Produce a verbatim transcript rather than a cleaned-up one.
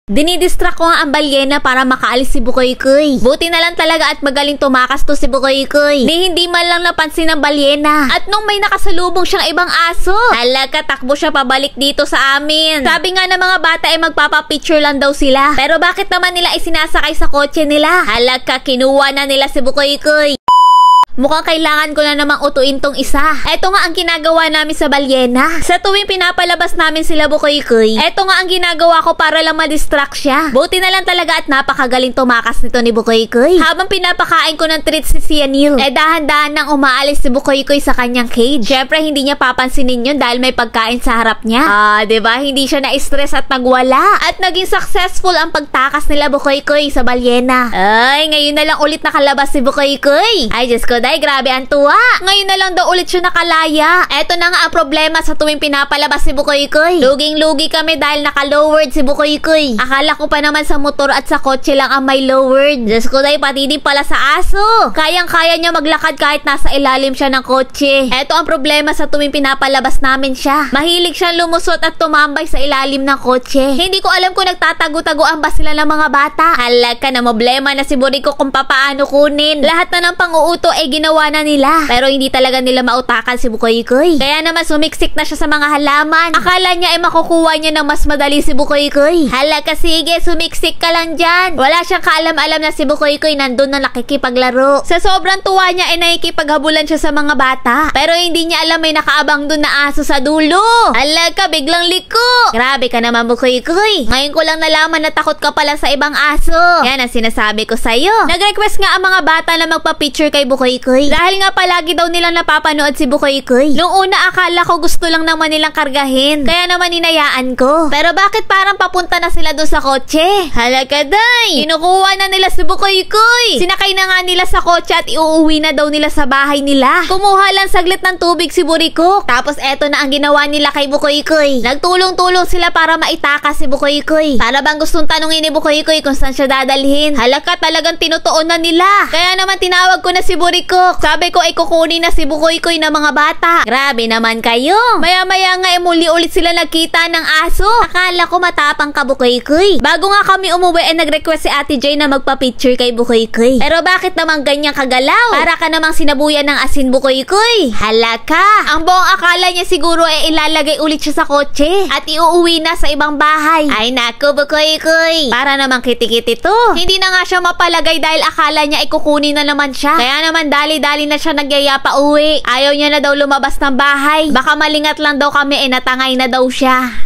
Dinidistract ko nga ang balyena para makaalis si Bukoy-koy. Buti na lang talaga at magaling tumakas to si Bukoy-koy. Ni hindi man lang napansin ng balyena. At nung may nakasalubong siyang ibang aso, talaga takbo siya pabalik dito sa amin. Sabi nga ng mga bata ay magpapapicture lang daw sila. Pero bakit naman nila isinasakay sa kotse nila? Halaka, kinuha na nila si Bukoy-koy. Mukhang kailangan ko na namang utuin tong isa. Eto nga ang ginagawa namin sa balyena. Sa tuwing pinapalabas namin sila Bukoy-koy, eto nga ang ginagawa ko para lang ma-distract siya. Buti na lang talaga at napakagaling tumakas nito ni Bukoy-koy. Habang pinapakain ko ng treats si Sianil, eh dahan-dahan nang umaalis si Bukoy-koy sa kanyang cage. Syempre hindi niya papansinin yun dahil may pagkain sa harap niya. Ah, diba? Hindi siya na-stress at nagwala. At naging successful ang pagtakas nila Bukoy-koy sa balyena. Ay, ngayon na lang ulit nakalabas si Bukoy-koy. Ay, Diyos ko, day, grabe ang tuwa. Ngayon na lang daw ulit siya nakalaya. Eto na nga ang problema sa tuwing pinapalabas si Bukoy-koy. Luging-lugi kami dahil naka-lowered si Bukoy-koy. Akala ko pa naman sa motor at sa kotse lang ang may lowered. Diyos ko, day, pati din pala sa aso. Kayang-kaya niya maglakad kahit nasa ilalim siya ng kotse. Eto ang problema sa tuwing pinapalabas namin siya. Mahilig siyang lumusot at tumambay sa ilalim ng kotse. Hindi ko alam kung nagtatago-tagoan ba sila ng mga bata. Halaka na problema na si Buriko kung papaano kunin. Lahat na ng pang-uuto ay ginawa na nila. Pero hindi talaga nila mautakan si Bukoy-koy. Kaya naman sumiksik na siya sa mga halaman. Akala niya ay makukuha niya ng mas madali si Bukoy-koy. Halaka, sige, sumiksik ka lang dyan. Wala siyang kaalam-alam na si Bukoy-koy nandun na nakikipaglaro. Sa sobrang tuwa niya ay nakikipaghabulan siya sa mga bata. Pero hindi niya alam may nakaabang dun na aso sa dulo. Halaka, biglang liko. Grabe ka naman, Bukoy-koy. Ngayon ko lang nalaman na takot ka pala sa ibang aso. Yan ang sinasabi ko sa'yo. Nag-request nga ang mga bata na magpa-picture kay Bukoy-koy. Dahil nga palagi daw nilang napapanood si Bukoy-koy. Noong una akala ko gusto lang naman nilang kargahin. Kaya naman inayaan ko. Pero bakit parang papunta na sila doon sa kotse? Halaka, day! Kinukuha na nila si Bukoy-koy. Sinakay na nga nila sa kotse at iuuwi na daw nila sa bahay nila. Kumuha lang saglit ng tubig si Buriko. Tapos eto na ang ginawa nila kay Bukoy-koy. Nagtulong-tulong sila para maitakas si Bukoy-koy. Para bang gustong tanungin ni Bukoy-koy kung saan siya dadalhin. Halaka, talagang tinutuon na nila. Kaya naman tinawag ko na si Buriko. Sabi ko ay kukunin na si Bukoy-koy ng mga bata. Grabe naman kayo. Maya-maya nga ay muli ulit sila nagkita ng aso. Akala ko matapang ka, Bukoy-koy. Bago nga kami umuwi ay nag-request si Ate Jay na magpa-picture kay Bukoy-koy. Pero bakit naman ganyan kagalaw? Para ka namang sinabuyan ng asin, Bukoy-koy. Halaka. Ang buong akala niya siguro ay ilalagay ulit siya sa kotse at iuuwi na sa ibang bahay. Ay naku, Bukoy-koy. Para namang kitikiti to. Hindi na nga siya mapalagay dahil akala niya ay kukunin na naman siya. Kaya naman dali-dali na siya nagyaya pa uwi. Ayaw niya na daw lumabas ng bahay. Baka malingat lang daw kami eh natangay na daw siya.